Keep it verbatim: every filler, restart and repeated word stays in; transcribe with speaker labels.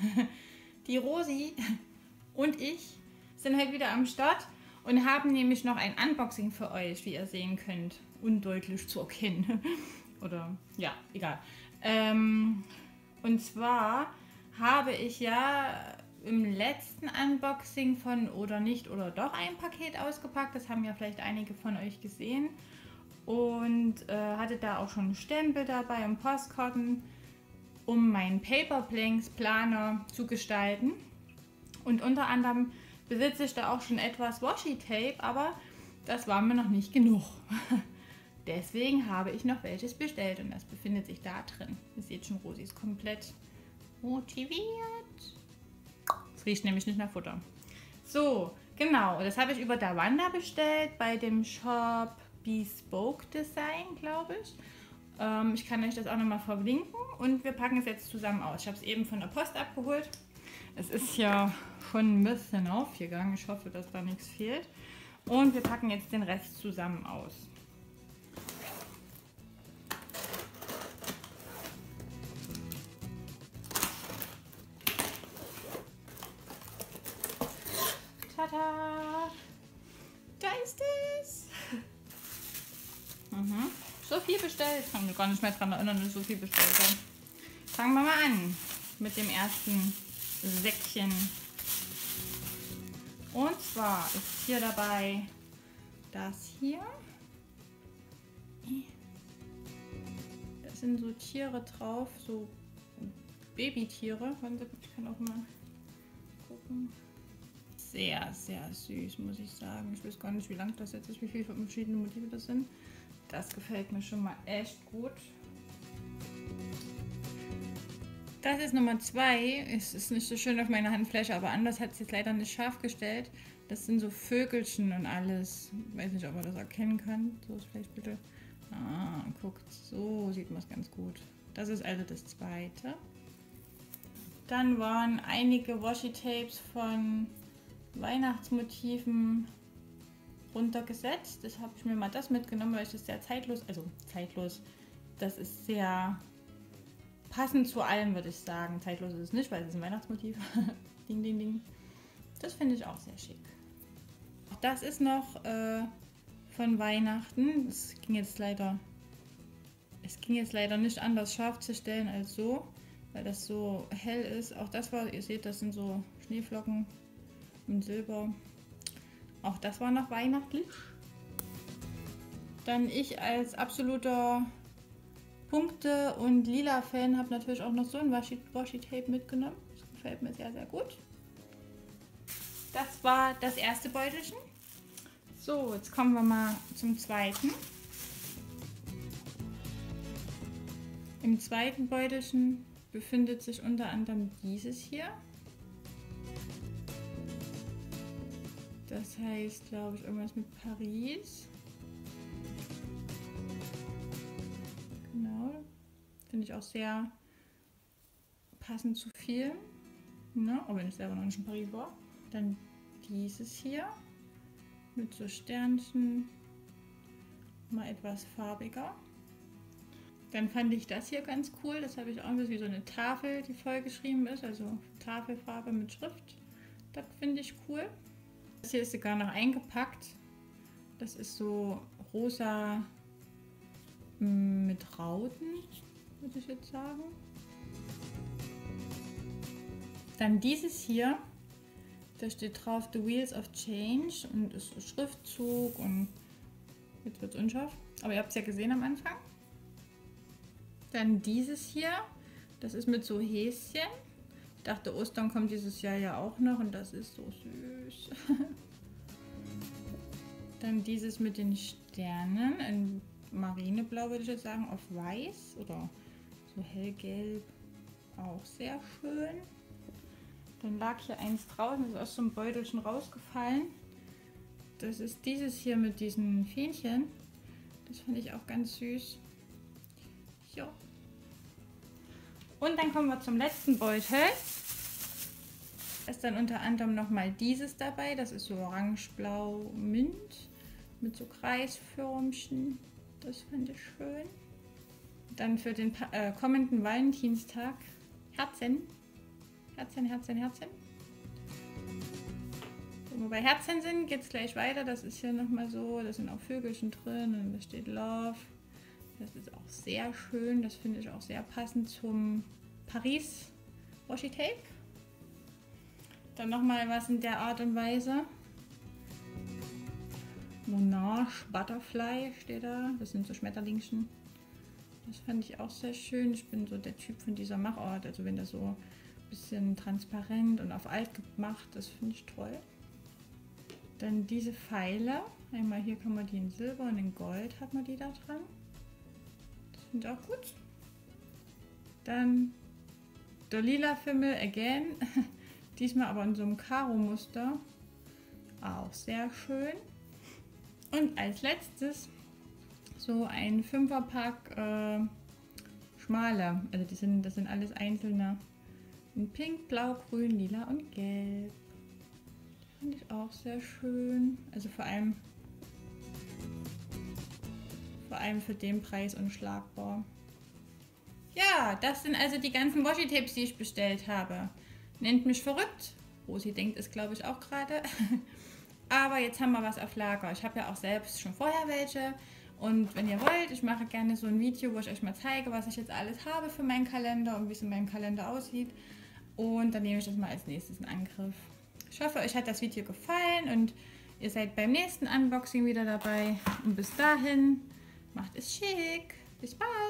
Speaker 1: Die Rosi und ich sind heute wieder am Start und haben nämlich noch ein Unboxing für euch, wie ihr sehen könnt. Undeutlich zu erkennen. Oder, ja, egal. Ähm, und zwar habe ich ja im letzten Unboxing von Oder nicht oder doch ein Paket ausgepackt. Das haben ja vielleicht einige von euch gesehen. Und äh, hatte da auch schon Stempel dabei und Postkarten, um meinen Paper Blanks Planer zu gestalten. Und unter anderem besitze ich da auch schon etwas Washi Tape, aber das war mir noch nicht genug. Deswegen habe ich noch welches bestellt und das befindet sich da drin. Ihr seht schon, Rosi ist komplett motiviert. Es riecht nämlich nicht nach Futter. So, genau, das habe ich über Davanda bestellt bei dem Shop Bespoke Design, glaube ich. Ähm, ich kann euch das auch nochmal verlinken und wir packen es jetzt zusammen aus. Ich habe es eben von der Post abgeholt. Es ist ja schon ein bisschen aufgegangen. Ich hoffe, dass da nichts fehlt. Und wir packen jetzt den Rest zusammen aus. Tada! Da ist es! Mhm. So viel bestellt. Ich kann mich gar nicht mehr daran erinnern, dass ich so viel bestellt habe. Fangen wir mal an mit dem ersten Säckchen. Und zwar ist hier dabei das hier. Da sind so Tiere drauf, so Babytiere. Ich kann auch mal gucken. Sehr, sehr süß, muss ich sagen. Ich weiß gar nicht, wie lang das jetzt ist, wie viele verschiedene Motive das sind. Das gefällt mir schon mal echt gut. Das ist Nummer zwei. Es ist nicht so schön auf meiner Handfläche, aber anders hat es jetzt leider nicht scharf gestellt. Das sind so Vögelchen und alles. Ich weiß nicht, ob man das erkennen kann. So ist vielleicht bitte. Ah, guckt, so sieht man es ganz gut. Das ist also das zweite. Dann waren einige Washi-Tapes von Weihnachtsmotiven runtergesetzt. Das habe ich mir mal das mitgenommen, weil ich das sehr zeitlos, also zeitlos, das ist sehr passend zu allem, würde ich sagen. Zeitlos ist es nicht, weil es ist ein Weihnachtsmotiv. Ding, ding, ding. Das finde ich auch sehr schick. Das ist noch äh, von Weihnachten. Es ging jetzt leider, es ging jetzt leider nicht anders scharf zu stellen als so, weil das so hell ist. Auch das war, ihr seht, das sind so Schneeflocken in Silber. Auch das war noch weihnachtlich. Dann ich als absoluter Punkte- und Lila-Fan habe natürlich auch noch so ein Washi-Tape mitgenommen. Das gefällt mir sehr, sehr gut. Das war das erste Beutelchen. So, jetzt kommen wir mal zum zweiten. Im zweiten Beutelchen befindet sich unter anderem dieses hier. Das heißt, glaube ich, irgendwas mit Paris. Genau. Finde ich auch sehr passend zu viel. Ne? Auch wenn ich selber noch nicht in Paris war. Dann dieses hier. Mit so Sternchen. Mal etwas farbiger. Dann fand ich das hier ganz cool. Das habe ich auch wie so eine Tafel, die voll geschrieben ist. Also Tafelfarbe mit Schrift. Das finde ich cool. Das hier ist sogar noch eingepackt. Das ist so rosa mit Rauten, würde ich jetzt sagen. Dann dieses hier. Da steht drauf The Wheels of Change und ist so Schriftzug und jetzt wird es unscharf. Aber ihr habt es ja gesehen am Anfang. Dann dieses hier. Das ist mit so Häschen. Ich dachte, Ostern kommt dieses Jahr ja auch noch und das ist so süß. Dann dieses mit den Sternen in Marineblau, würde ich jetzt sagen, auf weiß oder so hellgelb. Auch sehr schön. Dann lag hier eins draußen, das ist aus so einem Beutelchen rausgefallen. Das ist dieses hier mit diesen Fähnchen. Das fand ich auch ganz süß. Jo. Und dann kommen wir zum letzten Beutel. Da ist dann unter anderem nochmal dieses dabei. Das ist so orange-blau Mint mit so Kreisförmchen. Das fand ich schön. Dann für den äh, kommenden Valentinstag Herzen. Herzchen, Herzchen, Herzchen. Wenn wir bei Herzchen sind, geht es gleich weiter. Das ist hier nochmal so, da sind auch Vögelchen drin und da steht Love. Das ist auch sehr schön, das finde ich auch sehr passend zum Paris Washi Tape. Dann nochmal was in der Art und Weise. Monarch Butterfly steht da, das sind so Schmetterlingchen. Das fand ich auch sehr schön. Ich bin so der Typ von dieser Machart, also wenn das so ein bisschen transparent und auf alt gemacht, das finde ich toll. Dann diese Pfeile, einmal hier kann man die in Silber und in Gold hat man die da dran. Das finde ich auch gut. Dann der lila Fimmel again, diesmal aber in so einem Karo-Muster, auch sehr schön. Und als letztes so ein Fünferpack äh, schmale, also die sind, das sind alles einzelne in Pink, Blau, Grün, Lila und Gelb. Finde ich auch sehr schön, also vor allem vor allem für den Preis unschlagbar. Ja, das sind also die ganzen Washi-Tapes, die ich bestellt habe. Nennt mich verrückt. Rosi denkt es, glaube ich, auch gerade. Aber jetzt haben wir was auf Lager. Ich habe ja auch selbst schon vorher welche. Und wenn ihr wollt, ich mache gerne so ein Video, wo ich euch mal zeige, was ich jetzt alles habe für meinen Kalender und wie es in meinem Kalender aussieht. Und dann nehme ich das mal als nächstes in Angriff. Ich hoffe, euch hat das Video gefallen und ihr seid beim nächsten Unboxing wieder dabei. Und bis dahin, macht es schick. Bis bald.